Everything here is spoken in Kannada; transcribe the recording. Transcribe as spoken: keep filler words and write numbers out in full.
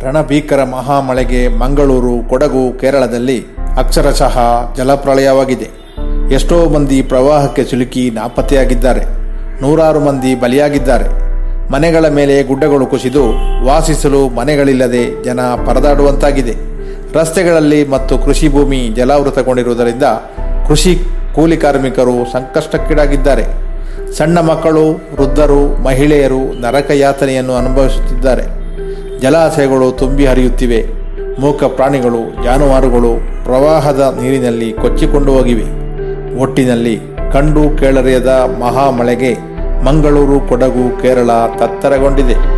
ರಣಭೀಕರ ಮಹಾಮಳೆಗೆ ಮಂಗಳೂರು, ಕೊಡಗು, ಕೇರಳದಲ್ಲಿ ಅಕ್ಷರಶಃ ಜಲಪ್ರಳಯವಾಗಿದೆ. ಎಷ್ಟೋ ಮಂದಿ ಪ್ರವಾಹಕ್ಕೆ ಸಿಲುಕಿ ನಾಪತ್ತೆಯಾಗಿದ್ದಾರೆ. ನೂರಾರು ಮಂದಿ ಬಲಿಯಾಗಿದ್ದಾರೆ. ಮನೆಗಳ ಮೇಲೆ ಗುಡ್ಡಗಳು ಕುಸಿದು ವಾಸಿಸಲು ಮನೆಗಳಿಲ್ಲದೆ ಜನ ಪರದಾಡುವಂತಾಗಿದೆ. ರಸ್ತೆಗಳಲ್ಲಿ ಮತ್ತು ಕೃಷಿ ಭೂಮಿ ಜಲಾವೃತಗೊಂಡಿರುವುದರಿಂದ ಕೃಷಿ ಕೂಲಿ ಕಾರ್ಮಿಕರು ಸಂಕಷ್ಟಕ್ಕೀಡಾಗಿದ್ದಾರೆ. ಸಣ್ಣ ಮಕ್ಕಳು, ವೃದ್ಧರು, ಮಹಿಳೆಯರು ನರಕ ಯಾತನೆಯನ್ನು ಅನುಭವಿಸುತ್ತಿದ್ದಾರೆ. ಜಲಾಶಯಗಳು ತುಂಬಿ ಹರಿಯುತ್ತಿವೆ. ಮೂಕ ಪ್ರಾಣಿಗಳು, ಜಾನುವಾರುಗಳು ಪ್ರವಾಹದ ನೀರಿನಲ್ಲಿ ಕೊಚ್ಚಿಕೊಂಡು ಹೋಗಿವೆ. ಒಟ್ಟಿನಲ್ಲಿ ಕಂಡು ಕೇಳರಿಯದ ಮಹಾಮಳೆಗೆ ಮಂಗಳೂರು, ಕೊಡಗು, ಕೇರಳ ತತ್ತರಗೊಂಡಿದೆ.